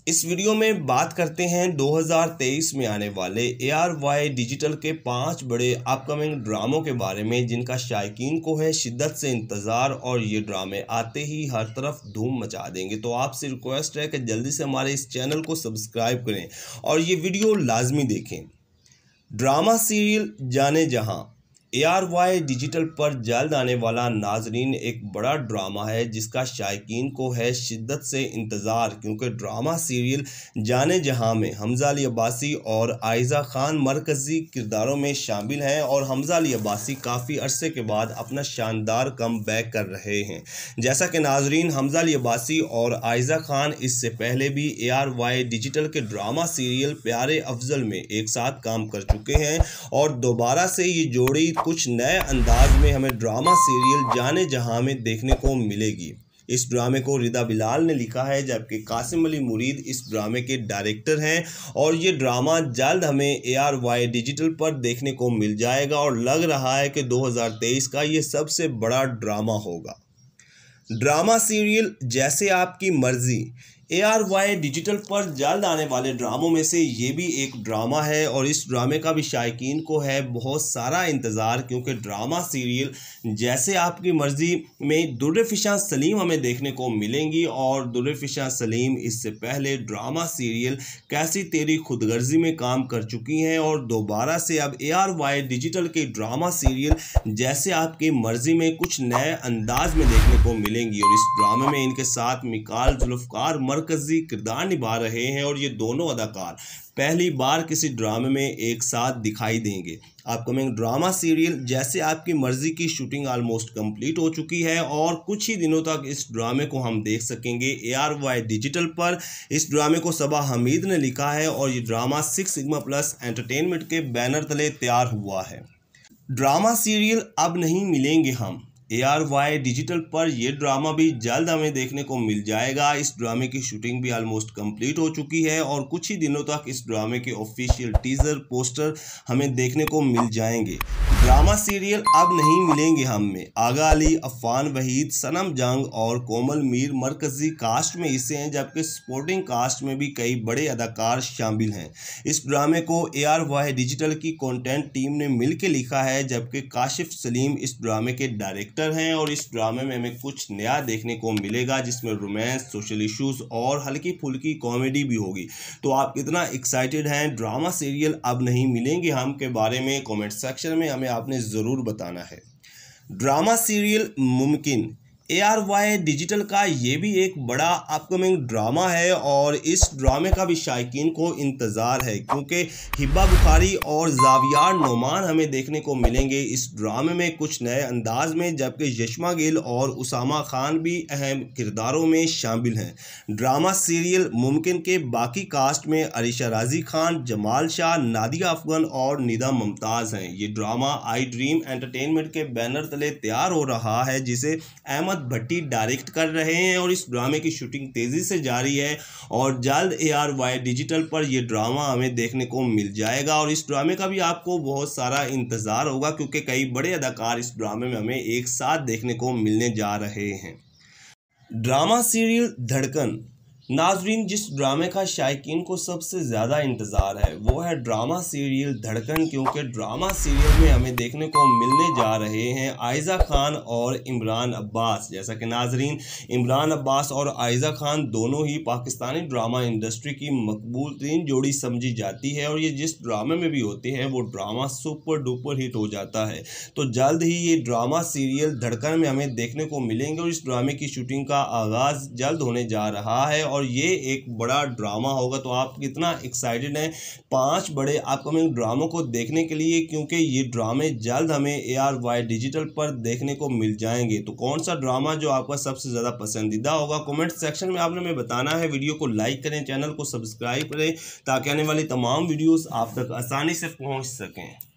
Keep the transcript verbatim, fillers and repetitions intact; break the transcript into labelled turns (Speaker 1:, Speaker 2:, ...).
Speaker 1: इस वीडियो में बात करते हैं दो हज़ार तेईस में आने वाले ए आर वाई डिजिटल के पांच बड़े अपकमिंग ड्रामों के बारे में जिनका शायकीन को है शिद्दत से इंतज़ार और ये ड्रामे आते ही हर तरफ धूम मचा देंगे। तो आपसे रिक्वेस्ट है कि जल्दी से हमारे इस चैनल को सब्सक्राइब करें और ये वीडियो लाजमी देखें। ड्रामा सीरियल जाने जहां ए आर वाई डिजिटल पर जल्द आने वाला नाजरीन एक बड़ा ड्रामा है जिसका शायकीन को है शिद्दत से इंतज़ार, क्योंकि ड्रामा सीरियल जाने जहां में हमज़ा अली अब्बासी और आयज़ा खान मरकज़ी किरदारों में शामिल हैं और हमज़ा अली अब्बासी काफ़ी अरसे के बाद अपना शानदार कम बैक कर रहे हैं। जैसा कि नाजरीन हमज़ा अली अब्बासी और आयज़ा खान इससे पहले भी ए आर वाई डिजिटल के ड्रामा सीरियल प्यारे अफजल में एक साथ काम कर चुके हैं और दोबारा से ये जोड़ी कुछ नए अंदाज में हमें ड्रामा सीरियल जाने जहां में देखने को मिलेगी। इस ड्रामे को रिदा बिलाल ने लिखा है जबकि कासिम अली मुरीद इस ड्रामे के डायरेक्टर हैं और ये ड्रामा जल्द हमें ए आर वाई डिजिटल पर देखने को मिल जाएगा और लग रहा है कि दो हज़ार तेईस का ये सबसे बड़ा ड्रामा होगा। ड्रामा सीरियल जैसे आपकी मर्जी ए आर वाई डिजिटल पर जल्द आने वाले ड्रामों में से ये भी एक ड्रामा है और इस ड्रामे का भी शायकीन को है बहुत सारा इंतज़ार, क्योंकि ड्रामा सीरियल जैसे आपकी मर्ज़ी में दुर्रफ़िशा सलीम हमें देखने को मिलेंगी और दुर्रफ़िशा सलीम इससे पहले ड्रामा सीरियल कैसी तेरी खुदगर्जी में काम कर चुकी हैं और दोबारा से अब ए आर वाई डिजिटल के ड्रामा सीरियल जैसे आपकी मर्ज़ी में कुछ नए अंदाज में देखने को मिलेंगी और इस ड्रामे में इनके साथ मिकाल जुल्फ़कार मरकजी किरदार निभा रहे हैं और ये दोनों अदाकार पहली बार किसी ड्रामे में एक साथ दिखाई देंगे। अपकमिंग ड्रामा सीरियल जैसे आपकी मर्जी की शूटिंग ऑलमोस्ट कंप्लीट हो चुकी है और कुछ ही दिनों तक इस ड्रामे को हम देख सकेंगे ए आर वाई डिजिटल पर। इस ड्रामे को सबा हमीद ने लिखा है और ये drama six sigma plus entertainment के बैनर तले तैयार हुआ है। ड्रामा सीरियल अब नहीं मिलेंगे हम ए आर वाई डिजिटल पर यह ड्रामा भी जल्द हमें देखने को मिल जाएगा। इस ड्रामे की शूटिंग भी ऑलमोस्ट कंप्लीट हो चुकी है और कुछ ही दिनों तक इस ड्रामे के ऑफिशियल टीजर पोस्टर हमें देखने को मिल जाएंगे। ड्रामा सीरियल अब नहीं मिलेंगे हम में आगा अली, अफान वहीद, सनम जंग और कोमल मीर मरकजी कास्ट में हिस्से हैं, जबकि सपोर्टिंग कास्ट में भी कई बड़े अदाकार शामिल हैं। इस ड्रामे को ए आर वाई डिजिटल की कंटेंट टीम ने मिलकर लिखा है जबकि काशिफ सलीम इस ड्रामे के डायरेक्टर हैं और इस ड्रामे में हमें कुछ नया देखने को मिलेगा जिसमें रोमांस, सोशल इश्यूज और हल्की फुल्की कॉमेडी भी होगी। तो आप कितना एक्साइटेड हैं ड्रामा सीरियल अब नहीं मिलेंगे हम के बारे में कमेंट सेक्शन में हमें आपने ज़रूर बताना है। ड्रामा सीरियल मुमकिन ए आर वाई डिजिटल का ये भी एक बड़ा अपकमिंग ड्रामा है और इस ड्रामे का भी शायकीन को इंतज़ार है, क्योंकि हिब्बा बुखारी और ज़ावियार नोमान हमें देखने को मिलेंगे इस ड्रामे में कुछ नए अंदाज में, जबकि यशमा गिल और उसामा खान भी अहम किरदारों में शामिल हैं। ड्रामा सीरियल मुमकिन के बाकी कास्ट में अरीशा राजी खान, जमाल शाह, नादिया अफगन और निदा मुमताज़ हैं। ये ड्रामा आई ड्रीम एंटरटेनमेंट के बैनर तले तैयार हो रहा है जिसे अहमद भट्टी डायरेक्ट कर रहे हैं और इस ड्रामे की शूटिंग तेजी से जारी है और जल्द ए आर वाई डिजिटल पर यह ड्रामा हमें देखने को मिल जाएगा और इस ड्रामे का भी आपको बहुत सारा इंतजार होगा क्योंकि कई बड़े अदाकार इस ड्रामे में हमें एक साथ देखने को मिलने जा रहे हैं। ड्रामा सीरियल धड़कन नाजरीन, जिस ड्रामे का शायकीन को सबसे ज़्यादा इंतज़ार है वो है ड्रामा सीरियल धड़कन, क्योंकि ड्रामा सीरियल में हमें देखने को मिलने जा रहे हैं आयज़ा खान और इमरान अब्बास। जैसा कि नाजरीन इमरान अब्बास और आयज़ा खान दोनों ही पाकिस्तानी ड्रामा इंडस्ट्री की मकबूल तरीन जोड़ी समझी जाती है और ये जिस ड्रामे में भी होते हैं वो ड्रामा सुपर डुपर हिट हो जाता है। तो जल्द ही ये ड्रामा सीरियल धड़कन में हमें देखने को मिलेंगे और इस ड्रामे की शूटिंग का आगाज़ जल्द होने जा रहा है और ये एक बड़ा ड्रामा होगा। तो आप कितना एक्साइटेड हैं पांच बड़े अपकमिंग ड्रामों को देखने के लिए, क्योंकि ये ड्रामे जल्द हमें ए आर वाई डिजिटल पर देखने को मिल जाएंगे। तो कौन सा ड्रामा जो आपका सबसे ज़्यादा पसंदीदा होगा कमेंट सेक्शन में आपने हमें बताना है। वीडियो को लाइक करें, चैनल को सब्सक्राइब करें ताकि आने वाली तमाम वीडियोस आप तक आसानी से पहुंच सकें।